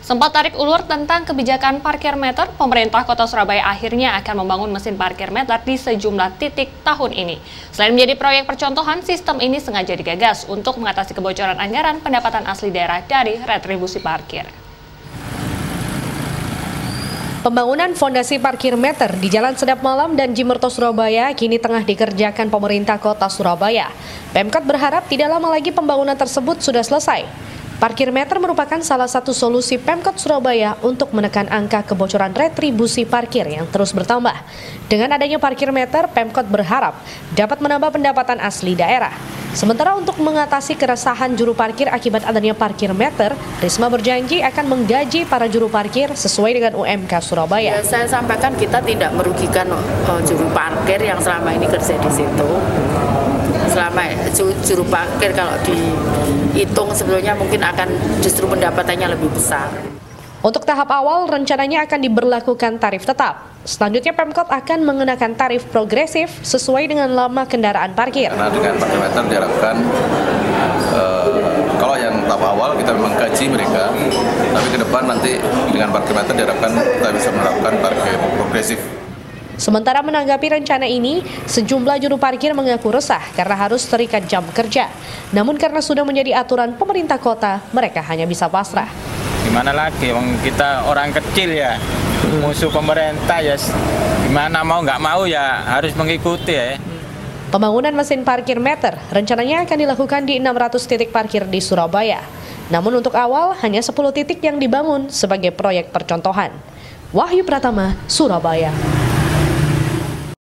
Sempat tarik ulur tentang kebijakan parkir meter, pemerintah Kota Surabaya akhirnya akan membangun mesin parkir meter di sejumlah titik tahun ini. Selain menjadi proyek percontohan, sistem ini sengaja digagas untuk mengatasi kebocoran anggaran pendapatan asli daerah dari retribusi parkir. Pembangunan fondasi parkir meter di Jalan Sedap Malam dan Jimmerto Surabaya kini tengah dikerjakan pemerintah Kota Surabaya. Pemkot berharap tidak lama lagi pembangunan tersebut sudah selesai. Parkir meter merupakan salah satu solusi Pemkot Surabaya untuk menekan angka kebocoran retribusi parkir yang terus bertambah. Dengan adanya parkir meter, Pemkot berharap dapat menambah pendapatan asli daerah. Sementara untuk mengatasi keresahan juru parkir akibat adanya parkir meter, Risma berjanji akan menggaji para juru parkir sesuai dengan UMK Surabaya. Ya, saya sampaikan kita tidak merugikan juru parkir yang selama ini kerja di situ. Selama juru parkir kalau dihitung sebelumnya mungkin akan justru pendapatannya lebih besar. Untuk tahap awal rencananya akan diberlakukan tarif tetap. Selanjutnya Pemkot akan mengenakan tarif progresif sesuai dengan lama kendaraan parkir. Karena dengan parkir meter diharapkan kalau yang tahap awal kita memang gaji mereka, tapi ke depan nanti dengan parkir meter diharapkan kita bisa menerapkan parkir progresif. Sementara menanggapi rencana ini, sejumlah juru parkir mengaku resah karena harus terikat jam kerja. Namun karena sudah menjadi aturan pemerintah kota, mereka hanya bisa pasrah. Gimana lagi, kita orang kecil ya, musuh pemerintah ya, gimana mau nggak mau ya harus mengikuti ya. Pembangunan mesin parkir meter rencananya akan dilakukan di 600 titik parkir di Surabaya. Namun untuk awal hanya 10 titik yang dibangun sebagai proyek percontohan. Wahyu Pratama, Surabaya.